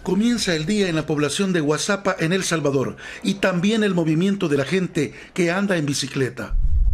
Comienza el día en la población de Guazapa, en El Salvador, y también el movimiento de la gente que anda en bicicleta.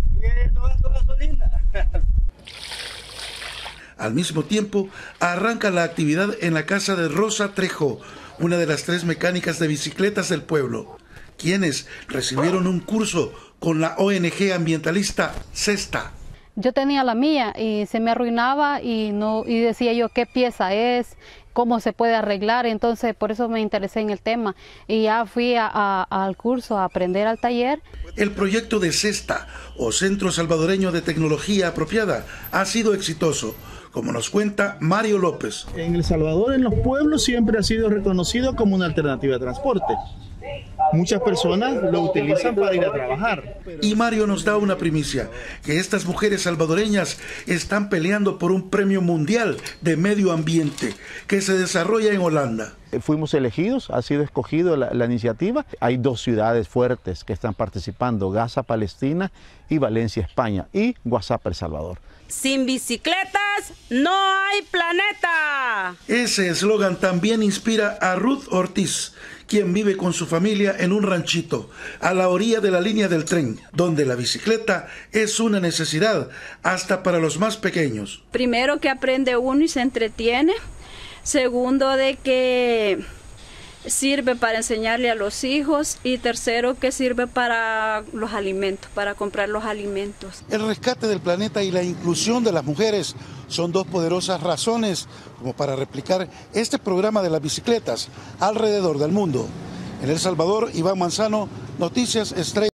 Al mismo tiempo, arranca la actividad en la casa de Rosa Trejo, una de las 3 mecánicas de bicicletas del pueblo, quienes recibieron un curso con la ONG ambientalista Cesta. Yo tenía la mía y se me arruinaba y decía yo qué pieza es, cómo se puede arreglar, entonces por eso me interesé en el tema y ya fui al curso a aprender al taller. El proyecto de Cesta, o Centro Salvadoreño de Tecnología Apropiada, ha sido exitoso, como nos cuenta Mario López. En El Salvador, en los pueblos, siempre ha sido reconocido como una alternativa de transporte. Muchas personas lo utilizan para ir a trabajar. Y Mario nos da una primicia, que estas mujeres salvadoreñas están peleando por un premio mundial de medio ambiente que se desarrolla en Holanda. Fuimos elegidos, ha sido escogido la iniciativa. Hay 2 ciudades fuertes que están participando, Gaza, Palestina, y Valencia, España, y Guazapa, El Salvador. Sin bicicletas no hay planeta. Ese eslogan también inspira a Ruth Ortiz, quien vive con su familia en un ranchito a la orilla de la línea del tren, donde la bicicleta es una necesidad hasta para los más pequeños. Primero, que aprende uno y se entretiene. Segundo, de que sirve para enseñarle a los hijos, y tercero, que sirve para los alimentos, para comprar los alimentos. El rescate del planeta y la inclusión de las mujeres son 2 poderosas razones como para replicar este programa de las bicicletas alrededor del mundo. En El Salvador, Iván Manzano, Noticias Estrella.